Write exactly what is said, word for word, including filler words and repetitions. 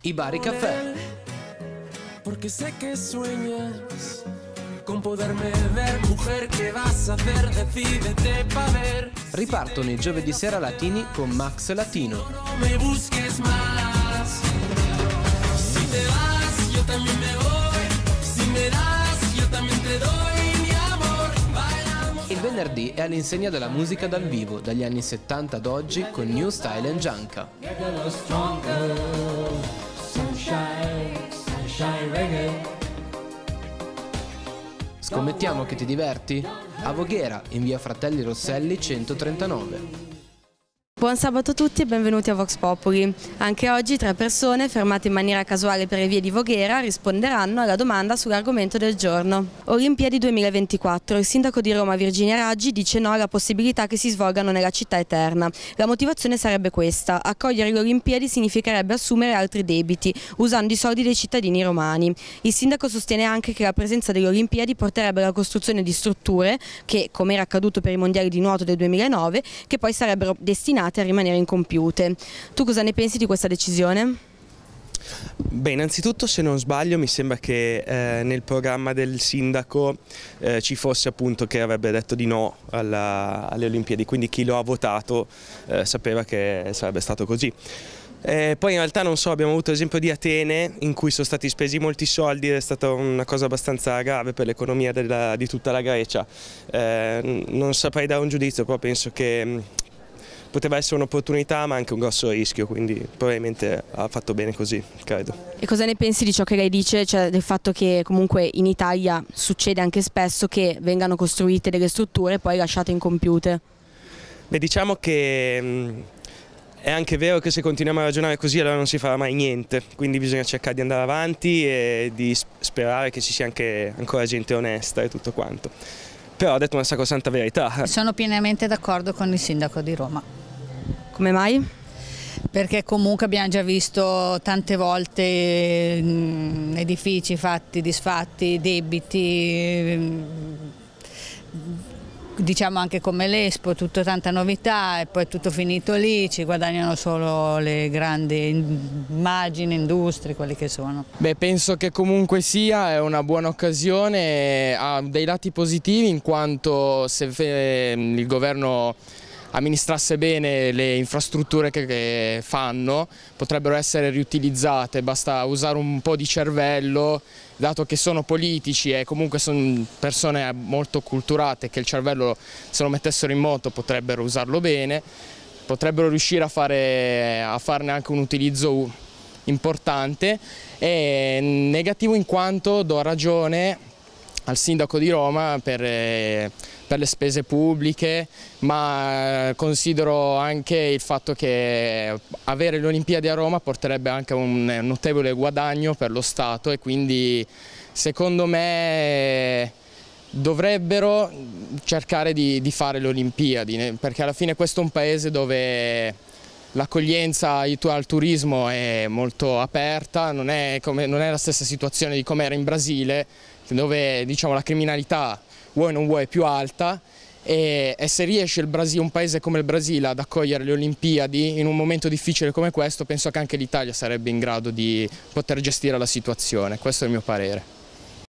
I Bari Caffè. Porque sé que sueñas con poderme ver, mujer, ¿qué vas a hacer? Decídete pa' ver. Ripartono i giovedì sera latini con Max Latino. No me busques más. Si te vas, yo también me voy. Si me das, yo también te doy mi amor. Bailamos. Il venerdì è all'insegna della musica dal vivo, dagli anni settanta ad oggi, con New Style and Gianca. Scommettiamo che ti diverti? A Voghera, in via Fratelli Rosselli centotrentanove. Buon sabato a tutti e benvenuti a Vox Populi. Anche oggi tre persone fermate in maniera casuale per le vie di Voghera risponderanno alla domanda sull'argomento del giorno. Olimpiadi duemilaventiquattro. Il sindaco di Roma Virginia Raggi dice no alla possibilità che si svolgano nella città eterna. La motivazione sarebbe questa: accogliere le Olimpiadi significherebbe assumere altri debiti, usando i soldi dei cittadini romani. Il sindaco sostiene anche che la presenza delle Olimpiadi porterebbe alla costruzione di strutture che, come era accaduto per i mondiali di nuoto del duemilanove, che poi sarebbero destinate a rimanere incompiute. Tu cosa ne pensi di questa decisione? Beh, innanzitutto, se non sbaglio, mi sembra che eh, nel programma del sindaco eh, ci fosse appunto che avrebbe detto di no alla, alle Olimpiadi, quindi chi lo ha votato eh, sapeva che sarebbe stato così. Eh, poi in realtà non so, abbiamo avuto l'esempio di Atene in cui sono stati spesi molti soldi ed è stata una cosa abbastanza grave per l'economia di tutta la Grecia. Eh, non saprei dare un giudizio, però penso che poteva essere un'opportunità ma anche un grosso rischio, quindi probabilmente ha fatto bene così, credo. E cosa ne pensi di ciò che lei dice, cioè del fatto che comunque in Italia succede anche spesso che vengano costruite delle strutture e poi lasciate incompiute? Beh, diciamo che mh, è anche vero che se continuiamo a ragionare così allora non si farà mai niente, quindi bisogna cercare di andare avanti e di sperare che ci sia anche ancora gente onesta e tutto quanto. Però ho detto una sacrosanta verità. Sono pienamente d'accordo con il sindaco di Roma. Come mai? Perché comunque abbiamo già visto tante volte mh, edifici fatti, disfatti, debiti, mh, diciamo anche come l'Expo, tutto tanta novità e poi tutto finito lì, ci guadagnano solo le grandi immagini, industrie, quelli che sono. Beh, penso che comunque sia è una buona occasione, ha dei lati positivi in quanto se il governo amministrasse bene le infrastrutture che, che fanno potrebbero essere riutilizzate, basta usare un po' di cervello, dato che sono politici e comunque sono persone molto culturate che il cervello se lo mettessero in moto potrebbero usarlo bene, potrebbero riuscire a, fare, a farne anche un utilizzo importante. È negativo in quanto do ragione al sindaco di Roma per, per le spese pubbliche, ma considero anche il fatto che avere le Olimpiadi a Roma porterebbe anche a un notevole guadagno per lo Stato e quindi secondo me dovrebbero cercare di, di fare le Olimpiadi, perché alla fine questo è un paese dove l'accoglienza al turismo è molto aperta, non è, come, non è la stessa situazione di come era in Brasile, dove diciamo, la criminalità vuoi o non vuoi è più alta e, e se riesce il Brasile, un paese come il Brasile ad accogliere le Olimpiadi in un momento difficile come questo, penso che anche l'Italia sarebbe in grado di poter gestire la situazione, questo è il mio parere.